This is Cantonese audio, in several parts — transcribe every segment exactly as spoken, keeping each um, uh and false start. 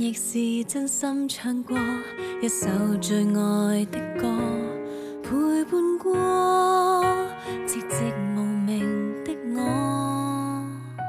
亦是真心唱过一首最爱的歌，陪伴过寂寂无名的我。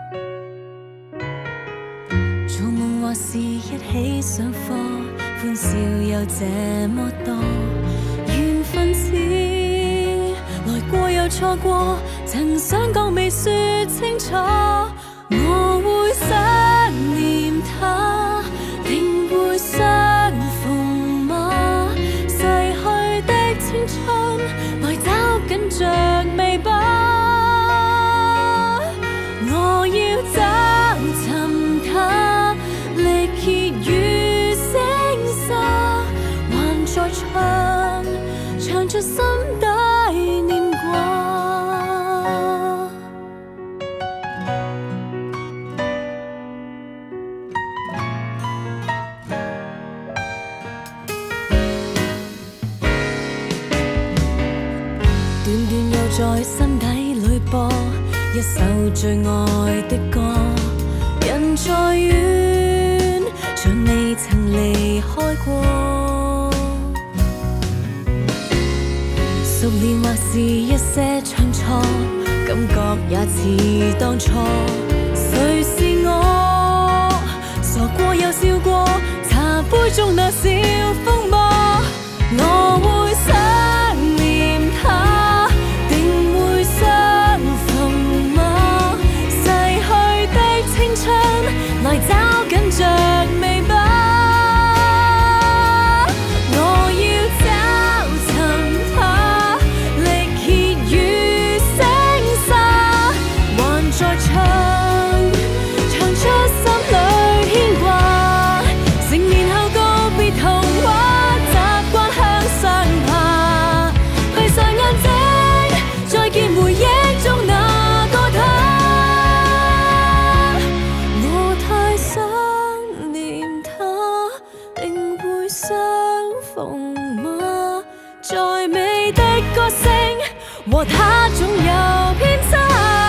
做梦或是一起上课，欢笑有这么多，缘分似来过又错过，曾想讲未说清楚，我会想念他，定会相逢吗？逝去的青春，来找緊着未吧？我要找尋他，力竭與聲沙，還在唱，唱出心底念掛。段段又在心底裏播一首最愛的歌，人再遠，像未曾離開過。熟練或是一些唱錯，感覺也似當初。誰是我？傻過又笑過，茶杯中那小風波，我會想念他。來找緊着未吧？我要找尋他，力竭與聲沙，還在唱，唱出心裏牽掛。成年後告別童話，習慣向上爬，閉上眼睛，再見回憶中那個他。相逢嗎？再美的歌聲和他總有偏差，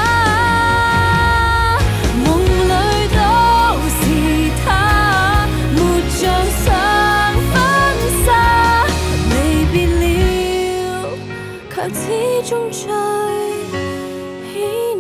夢裏都是他，沒像想分岔，離別了卻始終最牽